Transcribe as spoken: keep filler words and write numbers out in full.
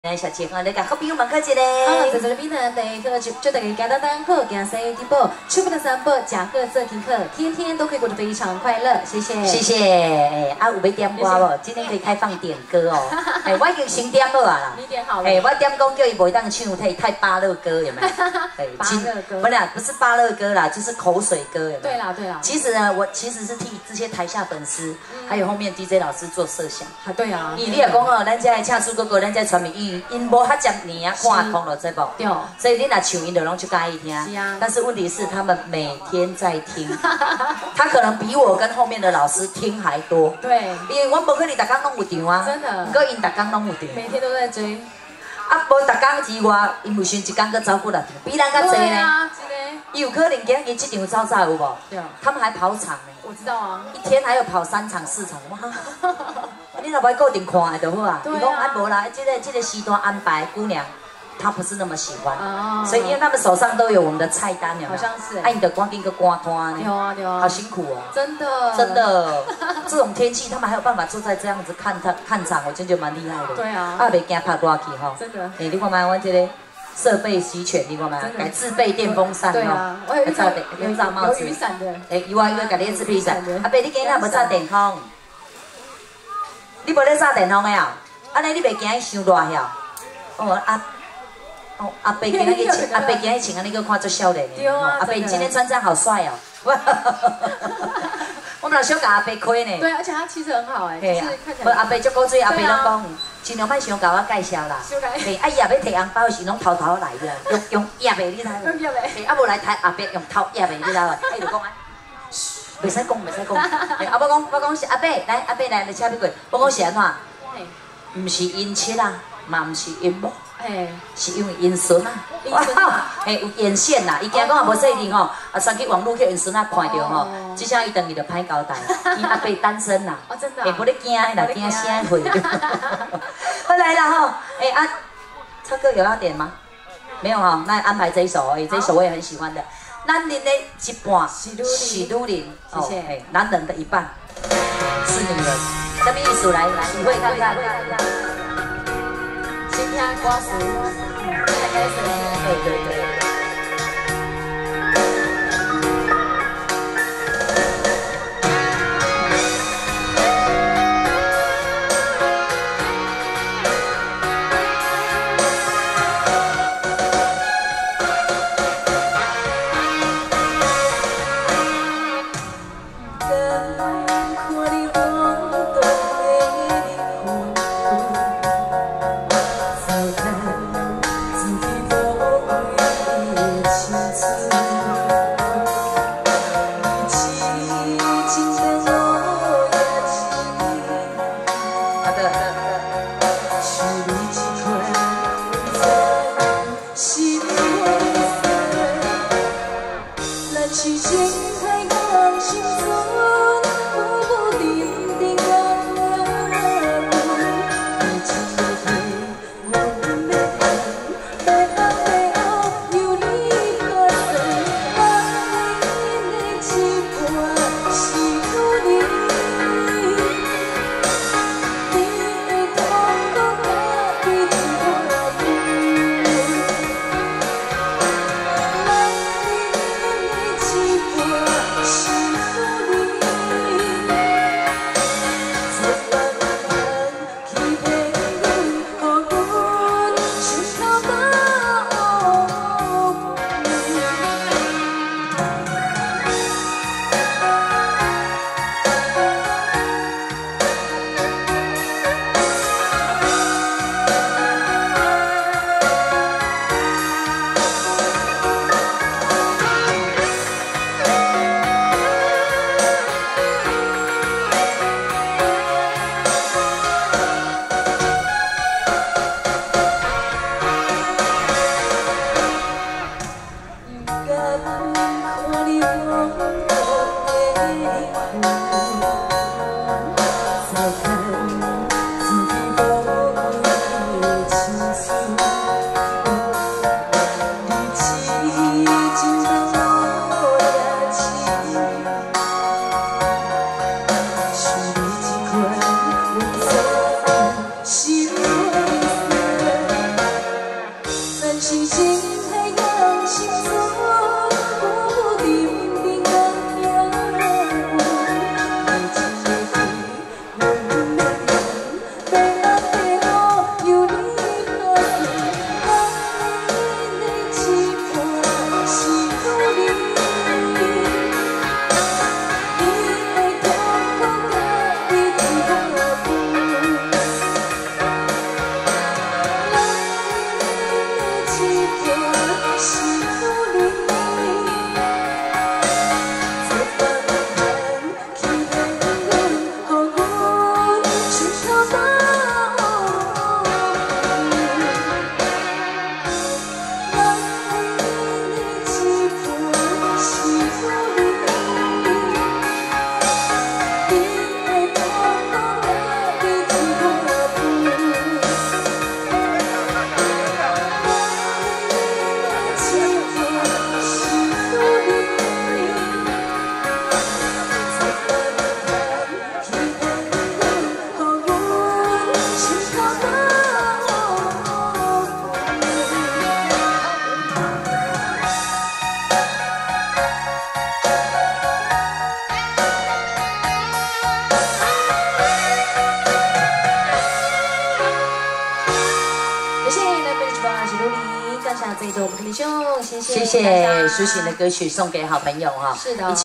来小姐啊，你甲好朋友问客一个。 好，在这边呢，第一个就就等于简单单好，行西地宝，出门的三宝，甲贺色听课，天天都可以过得非常快乐，谢谢。 谢谢。哎，啊有要点歌无？今天可以开放点歌哦。哎，我已经先点好啊啦。 你点好了。 哎，我点讲叫伊袂当唱太太芭乐歌有没有？ 哎，芭乐歌。 不是，不是芭乐歌啦，就是口水歌有没有？ 对啦，对啦。 其实呢，我其实是替这些台下粉丝，还有后面 D J 老师做设想。 啊，对啊。 你你也讲哦，咱家的恰叔哥哥，咱家传媒因因无较接年啊，看通了这部。 对。 所以你若唱因就拢就介意听。 是啊。 但是问题是，他们每天在听，他可能比我跟后面的老师听还多。 对。 因为我无可能逐工拢有场啊。 真的。 不过因逐工拢有场。 每天都在追。 啊，无逐工之外，因为选一工佮走几来场，比咱较济呢。对啊，真的。 伊有可能今日这场走早有无？ 对。 他们还跑场呢。 我知道啊。一天还有跑三场四场，哇！你若不固定看的就好啊。伊讲啊无啦，这个这个时段安排姑娘。他不是那么喜欢，哦、所以因为他们手上都有我们的菜单，有没有？ 好像是。 哎，你的光丁个瓜摊， 有啊有啊， 好辛苦哦。 真的真的，这种天气他们还有办法坐在这样子看他看场，我真觉得蛮厉害的。 对啊。 啊，袂惊拍热气哈。 真的。 哎，你看嘛，我这个设备齐全，你看嘛，还自备电风扇对啊，我有炸电，有炸帽子。 有雨伞的。 哎，有啊有啊，家己自备伞。阿伯，你今日无炸电风？你无咧炸电风的啊？安尼你袂惊伊伤热晓？哦啊。哦，阿伯今日穿，阿伯今日穿安尼个看做少年的，阿伯你今天穿这样好帅哦！我们老小甲阿伯开呢。 对，而且他气质很好哎，就是看起来。阿伯足古锥，阿伯拢讲，尽量莫想甲我介绍啦。嘿，啊伊也要摕红包时，拢偷偷来的，用用压的，你知无？ 用压的。 嘿，啊无来台阿伯用偷压的，你知无？哎，就讲啊，袂使讲，袂使讲。嘿，啊我讲，我讲是阿伯，来阿伯来，来车别过。我讲是安怎？毋是因妻啦，嘛毋是因某。哎，是因为因孙啊，哎有眼线啦，伊惊讲也无细腻吼，啊上去网络去因孙啊看到吼，即下伊等于就歹交代，伊阿伯单身啦， 哦真的， 哎不咧惊啦，惊声会。后来啦吼，哎啊，唱歌有要点吗？没有哈，那安排这一首而已，这一首我也很喜欢的。男人的一半是女人，哦，哎，男人的一半是女人，什么意思？来来，体会看看。 先听歌词，再开始。 对对对。 下这一周我们的兄，谢谢谢谢抒情的歌曲送给好朋友哈。 是的。